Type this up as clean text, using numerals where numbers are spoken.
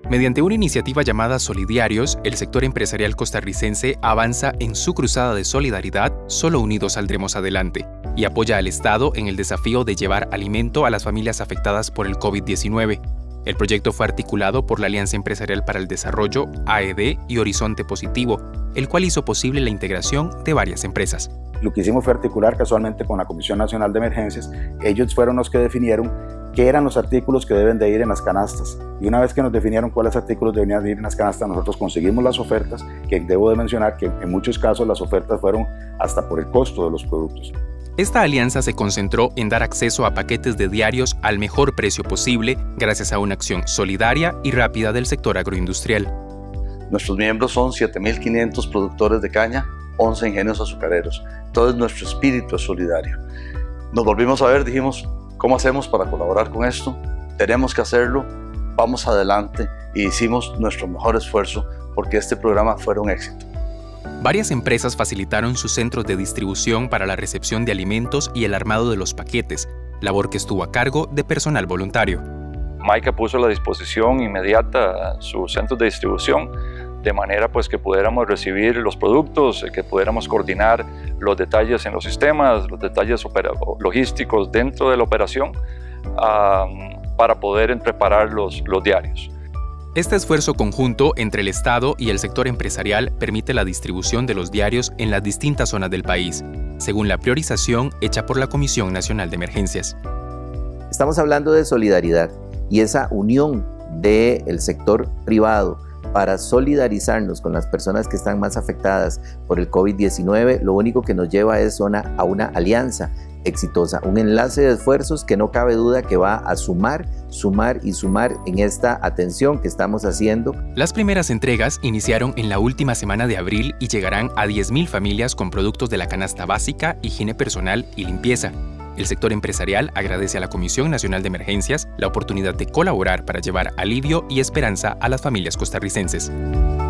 Mediante una iniciativa llamada Solidiarios, el sector empresarial costarricense avanza en su cruzada de solidaridad Solo unidos saldremos adelante y apoya al Estado en el desafío de llevar alimento a las familias afectadas por el COVID-19. El proyecto fue articulado por la Alianza Empresarial para el Desarrollo, AED y Horizonte Positivo, el cual hizo posible la integración de varias empresas. Lo que hicimos fue articular casualmente con la Comisión Nacional de Emergencias. Ellos fueron los que definieron qué eran los artículos que deben de ir en las canastas. Y una vez que nos definieron cuáles artículos debían de ir en las canastas, nosotros conseguimos las ofertas, que debo de mencionar que en muchos casos las ofertas fueron hasta por el costo de los productos. Esta alianza se concentró en dar acceso a paquetes de diarios al mejor precio posible gracias a una acción solidaria y rápida del sector agroindustrial. Nuestros miembros son 7.500 productores de caña, 11 ingenios azucareros. Todo nuestro espíritu es solidario. Nos volvimos a ver, dijimos, ¿cómo hacemos para colaborar con esto? Tenemos que hacerlo, vamos adelante y hicimos nuestro mejor esfuerzo porque este programa fuera un éxito. Varias empresas facilitaron sus centros de distribución para la recepción de alimentos y el armado de los paquetes, labor que estuvo a cargo de personal voluntario. MAICA puso a la disposición inmediata sus centros de distribución, de manera pues que pudiéramos recibir los productos, que pudiéramos coordinar los detalles en los sistemas, los detalles logísticos dentro de la operación para poder preparar los diarios. Este esfuerzo conjunto entre el Estado y el sector empresarial permite la distribución de los diarios en las distintas zonas del país, según la priorización hecha por la Comisión Nacional de Emergencias. Estamos hablando de solidaridad y esa unión del sector privado para solidarizarnos con las personas que están más afectadas por el COVID-19, lo único que nos lleva es a una alianza exitosa, un enlace de esfuerzos que no cabe duda que va a sumar en esta atención que estamos haciendo. Las primeras entregas iniciaron en la última semana de abril y llegarán a 10.000 familias con productos de la canasta básica, higiene personal y limpieza. El sector empresarial agradece a la Comisión Nacional de Emergencias la oportunidad de colaborar para llevar alivio y esperanza a las familias costarricenses.